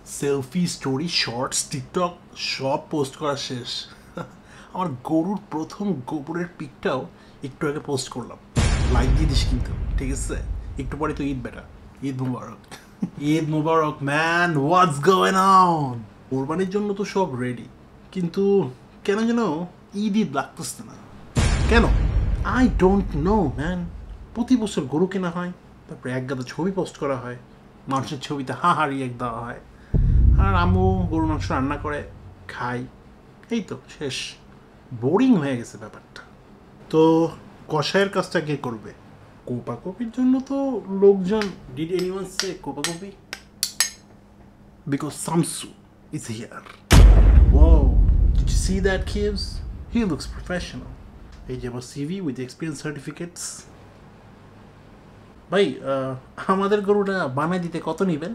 Selfie, story, shorts, TikTok সব post করা শেষ। আমার গরুর প্রথম গোবরের পিকটাও একটু আগে পোস্ট করলাম। লাইক দিয়ে দিস কিন্তু, ঠিক আছে? একটু পরে তো ঈদ বেটা। ঈদ মুবারক। ঈদ মুবারক ম্যান, হোয়াটস গোয়িং অন? কোরবানির জন্য তো সব রেডি, কিন্তু কেন যেন ঈদ ঈদ লাগতেছে না। কেন? I don't know man. প্রতি বছর গরু কেনা হয়, তারপরে এক গাদা ছবি পোস্ট করা হয়, মানুষের ছবিতে হাহারি এক দেওয়া হয়, আর আম্মু গরুর মাংস রান্না করে খাই, এই তো শেষ। বোরিং হয়ে গেছে ব্যাপারটা। তো কষায়ের কাজটা কে করবে? কোপাকপির জন্য তো লোকজন, ডিড এনিওয়ান সে কোপাকপি? Because Samsu is here. Whoa, did you see that kids? He looks professional. এই যে আমার সিভি উইথ এক্সপিরিয়েন্স সার্টিফিকেটস। ভাই, আমাদের গরুটা বানাই দিতে কত নেবেন?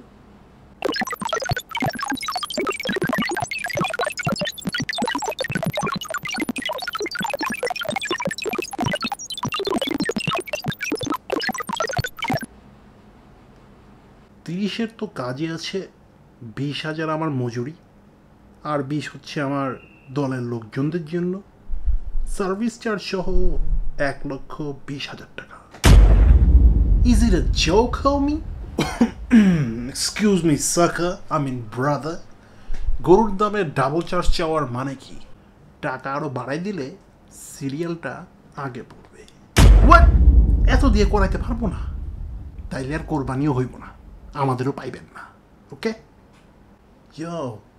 তিরিশের তো কাজে আছে 20,000 আমার মজুরি, আর 20 হচ্ছে আমার দলের লোকজনদের জন্য, সার্ভিস চার্জ সহ 1,20,000 টাকা। Is it a joke, homie? Excuse me, sucker. I mean, brother. গরুর দামে ডাবল চার্জ চাওয়ার মানে কি? টাকা আরো বাড়াই দিলে সিরিয়ালটা আগে পড়বে। What? এত দিয়ে করাইতে পারবো না, তাইলে আর কোরবানিও হইব না, আমাদেরও পাইবেন না। ওকে? ইয়ো,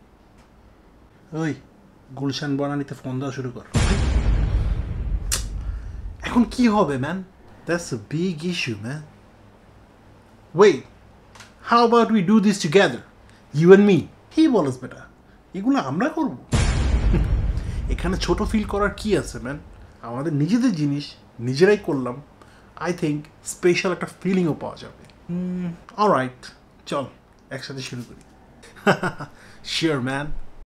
ওই গুলশান বনানীতে ফোন দেওয়া শুরু কর। এখন কি হবে man? That's a big issue, man. Wait, how about we do this together? You and me. কি বলস বেটা? এগুলো আমরা করব? এখানে ছোট ফিল করার কি আছে ম্যান? আমাদের নিজেদের জিনিস নিজেরাই করলাম, আই থিঙ্ক স্পেশাল একটা ফিলিংও পাওয়া যাবে। অলরাইট, চল একসাথে শুরু করি। Sure man.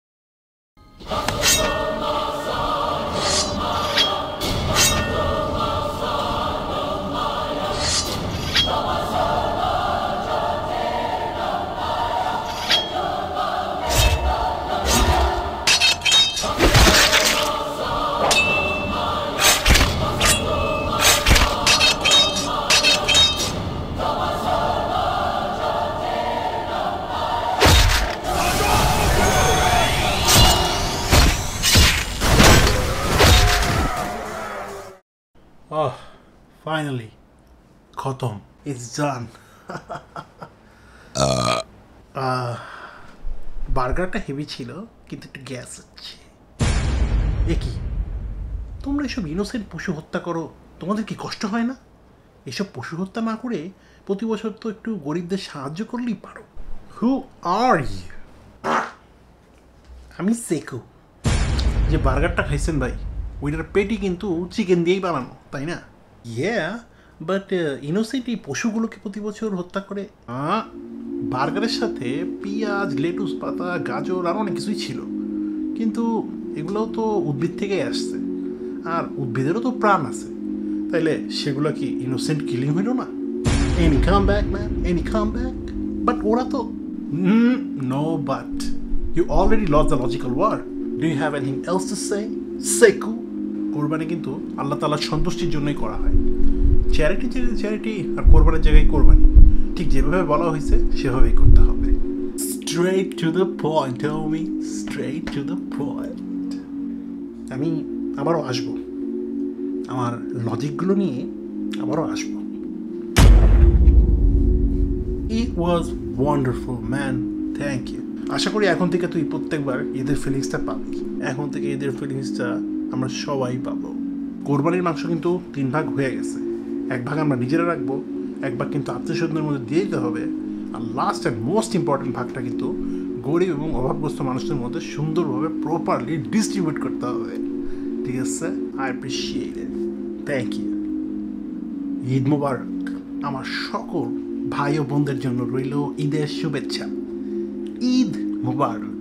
Oh, finally. খতম. It's done. বার্গারটা হেভি ছিল, কিন্তু একটু গ্যাস হচ্ছে। এ কি? তোমরা এসব ইনোসেন্ট পশু হত্যা করো, তোমাদের কি কষ্ট হয় না? এসব পশু হত্যা না করে প্রতি বছর তো একটু গরিবদের সাহায্য করলেই পারো। Who are you? আমি সেকু। যে বার্গারটা খাইছেন ভাই, ওইটার পেটি কিন্তু চিকেন দিয়েই বানানো, তাই না? ইয়া, বাট ইনোসেন্ট এই পশুগুলোকে প্রতি বছর হত্যা করে। বার্গারের সাথে পেঁয়াজ, লেটুস পাতা, গাজর আর অনেক কিছুই ছিল, কিন্তু এগুলোও তো উদ্ভিদ থেকেই আসছে, আর উদ্ভিদেরও তো প্রাণ আছে, তাইলে সেগুলো কি ইনোসেন্ট কিলিং হইল না? Any come back man, any come back. But ওরা তো no, but you already loss the logical word. Do you have anything else to say? সেকু, কোরবানি কিন্তু আল্লাহ তাআলার সন্তুষ্টির জন্যই করা হয়। চ্যারিটি চ্যারিটি, আর কোরবানির জায়গায় কোরবানি। ঠিক যেভাবে বলা হয়েছে সেভাবেই করতে হবে। Straight to the point, homie, straight to the point. আমি আবারও আসবো, আমার লজিকগুলো নিয়ে আবারও আসবো। It was wonderful man, thank you. আশা করি এখন থেকে তুই প্রত্যেকবার ঈদের ফিলিংসটা পাবি। এখন থেকে ঈদের ফিলিংসটা আমরা সবাই পাবো। কোরবানির মাংস কিন্তু 3 ভাগ হয়ে গেছে, 1 ভাগ আমরা নিজেরা রাখবো, 1 ভাগ কিন্তু আত্মীয়স্বজনের মধ্যে দিয়ে দিতে হবে, আর লাস্ট অ্যান্ড মোস্ট ইম্পর্টেন্ট ভাগটা কিন্তু গরিব এবং অভাবগ্রস্ত মানুষদের মধ্যে সুন্দরভাবে প্রপারলি ডিস্ট্রিবিউট করতে হবে। ঠিক আছে? I appreciate it, thank you. Eid মুবারক আমার সকল ভাই ও বোনদের জন্য রইল ঈদের শুভেচ্ছা। ঈদ মুবারক।